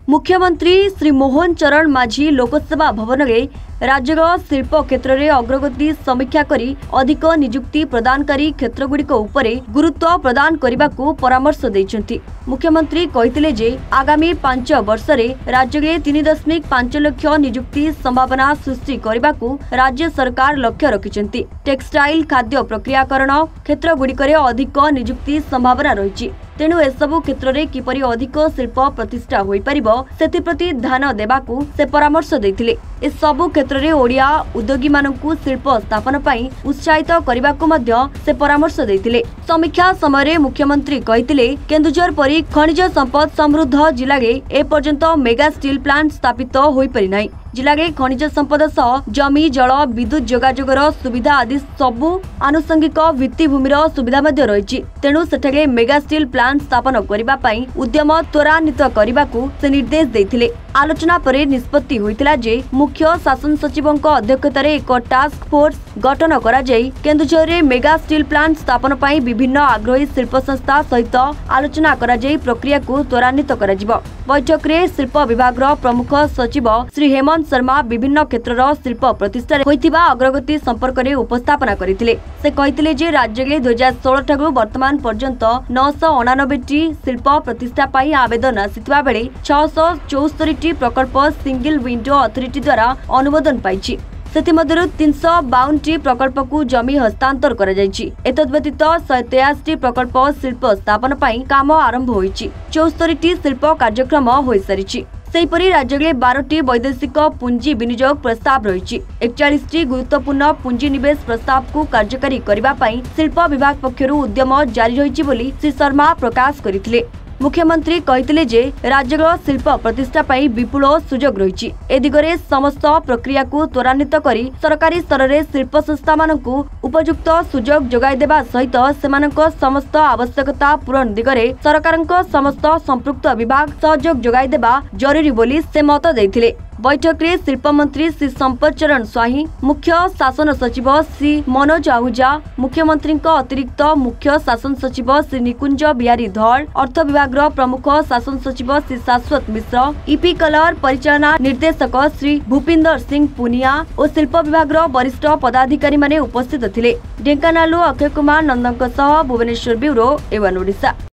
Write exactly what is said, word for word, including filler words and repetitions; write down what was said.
मुख्यमंत्री श्री मोहन चरण माझी लोकसेवा भवन में राज्यर शिल्प क्षेत्र में अग्रगति समीक्षा करी अधिक नियुक्ति प्रदानकारी क्षेत्रगुड़िक उपरे गुरुत्व प्रदान करने को परामर्श देइछन्ति। मुख्यमंत्री कहिथिले जे आगामी पांच वर्ष रे राज्य में तीन दशमिक पांच लाख नियुक्ति संभावना सृष्टि करने को राज्य सरकार लक्ष्य रखिछन्ति। टेक्सटाइल खाद्य प्रक्रियाकरण क्षेत्रगुड़िक अधिक नियुक्ति संभावना रही, तेणु एसबु क्षेत्र में किपरि अधिक शिल्प प्रतिष्ठा होई परिबो सेति प्रति ध्यान देबाकू से परामर्श देथिले। ए सबु क्षेत्र में ओडिया उद्योगी मानकू शिल्प स्थापन पई उत्साहित करबाकू मध्य से परामर्श देथिले। समीक्षा समय मुख्यमंत्री कहिथिले केन्दुझर परि खनिज संपद समृद्ध जिले में ए पर्यंत मेगा स्टील प्लांट स्थापित होई परि नाही। जिले में खनिज संपद सह जमी जल विद्युत जोगाजोगर सुविधा आदि सबु आनुषंगिक भित्तिभूमिर सुविधा मध्य रही, तेणु सेठारे मेगा स्टील प्लांट स्थापन करने पई उद्यम त्वरान्वित करने को से निर्देश देथिले। आलोचना पर निष्पत्ति होइतिला जे मुख्य शासन सचिवक अध्यक्षतार एक टास्क फोर्स गठन करा जाई केन्दुझर रे मेगा स्टील प्लांट स्थापन पई विभिन्न आग्रही शिल्प संस्था सहित आलोचना करा जाई प्रक्रिया को त्वरान्वित करा जिवो। बैठक रे शिल्प विभाग प्रमुख सचिव श्री हेमंत शर्मा विभिन्न क्षेत्र शिल्प प्रतिष्ठा होइतिबा अग्रगति संपर्क में उपस्थापना करथिले। से कहिथिले जे राज्य में दो हजार सोलह ठाकु वर्तमान पर्यंत नौ सौ अणानबे टी शिल्प प्रतिष्ठा पाई आवेदन आसिथिबा बेले छह सौ चौस्तरी टी प्रकल्प सिंगल विंडो अथॉरिटी द्वारा अनुमोदन पाइछि। सेतिमध्यरु तीन सौ बावन टी प्रकल्प को जमी हस्तांतर करा जायछि। एतद व्यतीत शहे तेयासी टी प्रकल्प शिल्प स्थापन पाई काम आरंभ होइछि। चौस्तरी टी शिल्प कार्यक्रम होई सारिछि। सेहीपरि राज्य में बारह टी वैदेशिक पुंजी विनियोग प्रस्ताव रही। एकचालीस टी गुरुत्वपूर्ण पुंजी निवेश प्रस्ताव को कार्यकारी करबा पई शिल्प विभाग पक्षरु उद्यम जारी रही बोली श्री शर्मा प्रकाश करथिले। मुख्यमंत्री कहिथिले जे राज्यर शिल्प प्रतिष्ठा पाई विपुल सुजोग रही। ए दिगरे समस्त प्रक्रिया को त्वरान्वित करी सरकारी स्तर में शिल्प संस्था मानकू उपयुक्त सुजोग जोगाई देबा सहित सेमानक समस्त आवश्यकता पूरण दिगरे सरकारक समस्त संपृक्त विभाग सहयोग जोगाई देबा जरूरी बोली से मत देथिले। बैठक में शिल्प मंत्री श्री संपत चरण स्वाही, मुख्य शासन सचिव श्री मनोज आहूजा, मुख्यमंत्री अतिरिक्त मुख्य शासन सचिव श्री निकुंज बिहारी धड़, अर्थ विभाग प्रमुख शासन सचिव श्री शाश्वत मिश्र, ईपी कलर परिचालना निर्देशक श्री भूपिंदर सिंह पुनिया और शिल्प विभाग वरिष्ठ पदाधिकारी माने उपस्थित थिले। ढेंकानालु अक्षय कुमार नंदन भुवनेश्वर ब्यूरो एवन ओडिशा।